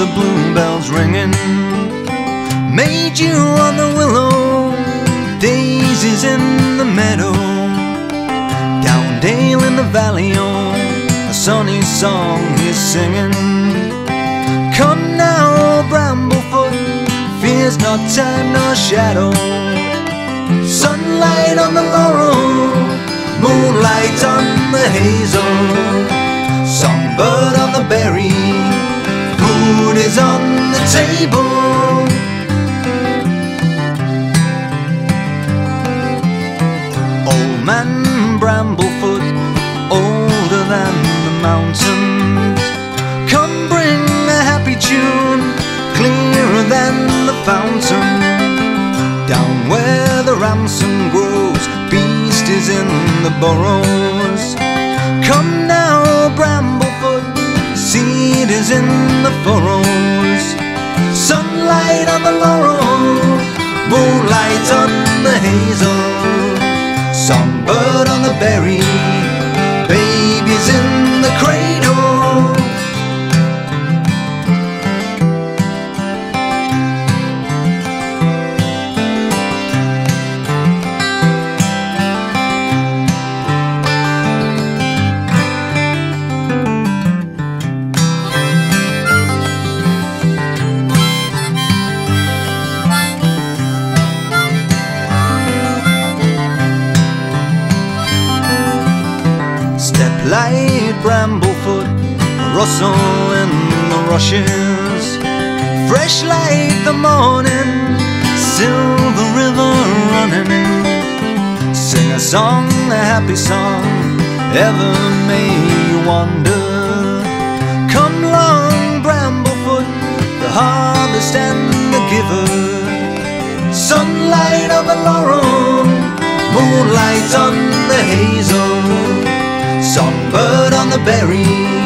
the bluebells ringing. Major on the willow, daisies in the meadow, down dale in the valley, oh, a sunny song he's singing. Come now, Bramblefoot, fears not time nor shadow. Sunlight on the laurel, moonlight on the hazel, songbird on the berry, food is on the table. Old man Bramblefoot, older than the mountains, come bring a happy tune, clearer than the fountain. Down where the ramson grows, beast is in the burrows. Come now, Bramblefoot, seed is in the furrows. Sunlight on the laurel, moonlight on the hazel, songbird on the berry, baby's in the cradle. Step light, Bramblefoot, rustle in the rushes, fresh like the morning, silver river running. Sing a song, a happy song, ever may you wander. Come long, Bramblefoot, the harvest and the giver. Sunlight on the laurel, moonlight on the hazel, songbird on the berry,